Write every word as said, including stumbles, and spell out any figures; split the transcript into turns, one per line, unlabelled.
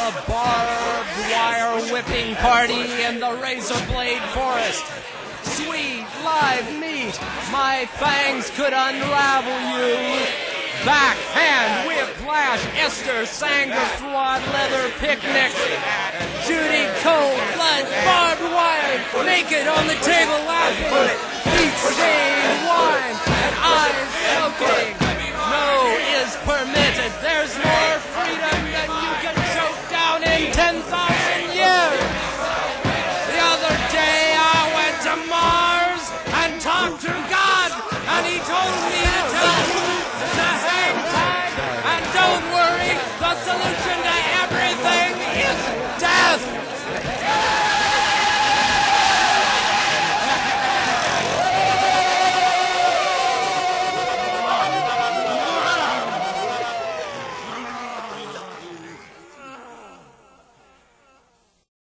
the barbed wire whipping party in the razor blade forest. Sweet live meat, my fangs could unravel you. Backhand, whiplash, Esther Sangerthwad, leather picnic. Judy cold blood, barbed wire, naked on the table laughing. Feet stained wine and eyes smoking.